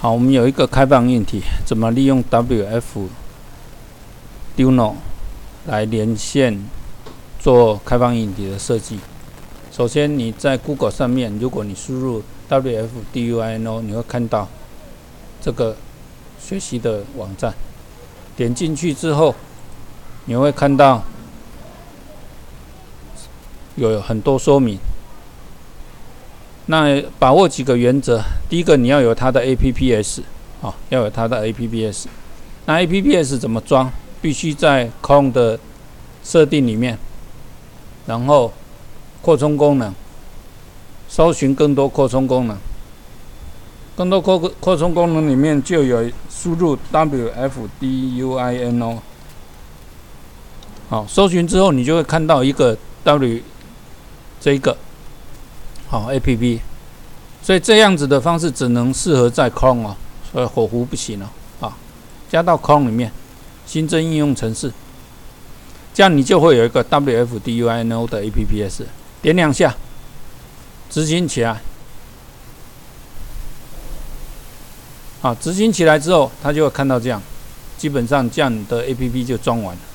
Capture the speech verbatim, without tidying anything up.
好，我们有一个开放硬体，怎么利用 W F Duino 来连线做开放硬体的设计？首先，你在 Google 上面，如果你输入 W F Duino， 你会看到这个学习的网站。点进去之后，你会看到有很多说明。那把握几个原则，第一个你要有它的 A P P S， 啊、哦，要有它的 A P P S。那 A P P S 怎么装？必须在 Chrome 的设定里面，然后扩充功能，搜寻更多扩充功能。更多扩扩充功能里面就有输入 W F Duino。好，搜寻之后你就会看到一个 W 这一个。好 ，A P P， 所以这样子的方式只能适合在 Chrome 哦，所以火狐不行哦。啊，加到 Chrome 里面，新增应用程式，这样你就会有一个 W F Duino 的 A P P S， 点两下，执行起来。好，执行起来之后，它就会看到这样，基本上这样你的 A P P 就装完了。